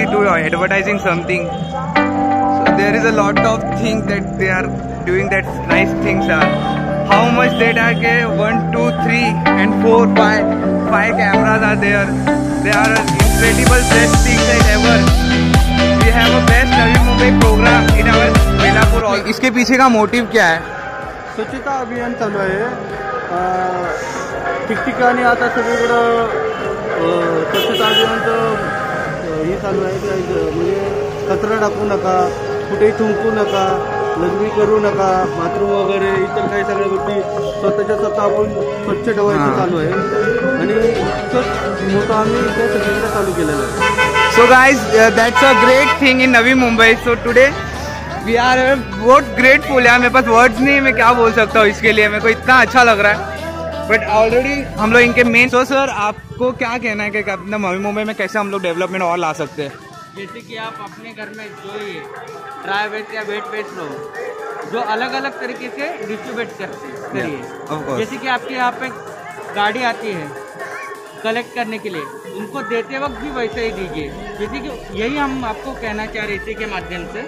opportunity to advertising something. So there is a lot of things that they are doing, that nice things are. How much they are? 1, 2, 3 and 4, 5 cameras are there. They are incredible best things like ever. We have a best Navi Mumbai program in our Belapur. इसके पीछे का motive क्या है? स्वच्छता अभियान चालू आहे. ठिकठिकाणी आता सगळीकडं स्वच्छता अभियानचं हे चालू आहे. म्हणजे कचरा टाकू नका, कुठेही थुंकू नका, लघवी करू नका, बाथरूम वगैरे इतर काही सगळ्या गोष्टी स्वतः आपण स्वच्छ ठेवायचं चालू आहे. आणि मोठं आम्ही इथे सगळीकडे चालू केलेलं आहे. So guys, that's a great thing in Navi Mumbai. So today we are बहुत ग्रेटफुल. यार मेरे पास वर्ड्स नहीं, मैं क्या बोल सकता हूँ इसके लिए. मेरे को इतना अच्छा लग रहा है. बट ऑलरेडी हम लोग इनके मेन. तो सर आपको क्या कहना है कि अपना नवी मुंबई में कैसे हम लोग डेवलपमेंट और ला सकते हैं? जैसे कि आप अपने घर में जो ये ड्राई वेस्ट या वेट वेस्ट लो, जो अलग अलग तरीके से डिस्ट्रीब्यूट करिए. जैसे कि आपके यहाँ पे गाड़ी आती है कलेक्ट करने के लिए, उनको देते वक्त भी वैसे ही दीजिए. जैसे कि यही हम आपको कहना चाह रहे इसी के माध्यम से.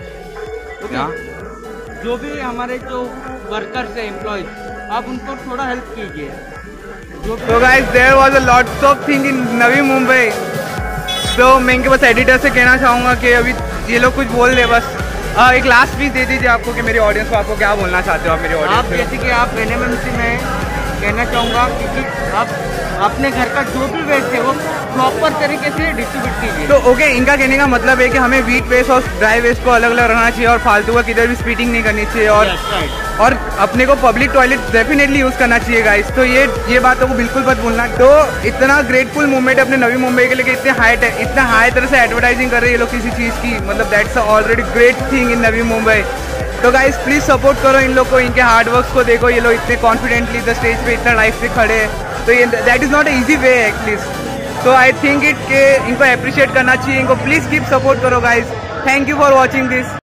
जो भी हमारे जो वर्कर्स है, एम्प्लॉयज, आप उनको थोड़ा हेल्प कीजिए. तो guys, there was a lots of thing in Navi Mumbai. तो मैं इनके बस एडिटर से कहना चाहूँगा कि अभी ये लोग कुछ बोल दे. बस एक लास्ट स्पीच दे दीजिए आपको कि मेरी ऑडियंस को आपको क्या बोलना चाहते हो आप मेरी ऑडियंस. आप जैसे कि आप NMMC में कहना चाहूँगा क्योंकि आप अपने घर का जो भी वेस्ट है वो प्रॉपर तरीके से डिस्ट्रीब्यूट कीजिए. तो ओके, इनका कहने का मतलब है कि हमें वीट वेस्ट और ड्राई वेस्ट को अलग अलग रखना चाहिए और फालतू का किधर भी स्पीटिंग नहीं करनी चाहिए. और अपने को पब्लिक टॉयलेट डेफिनेटली यूज करना चाहिए गाइस. तो ये बातों को बिल्कुल मत भूलना. तो इतना ग्रेटफुल मूवमेंट अपने नवी मुंबई के लिए, इतना हाई तरह से एडवर्टाइजिंग कर रहे हैं ये लोग किसी चीज़ की. मतलब that's already great thing in Navi Mumbai. तो गाइस प्लीज सपोर्ट करो इन लोग को, इनके हार्ड वर्क्स को देखो. ये लोग इतने कॉन्फिडेंटली द स्टेज पे इतना लाइफ से खड़े हैं. तो ये that is not easy way at least. तो आई थिंक इनको अप्रिशिएट करना चाहिए. इनको प्लीज कीप सपोर्ट करो guys. Thank you for watching this.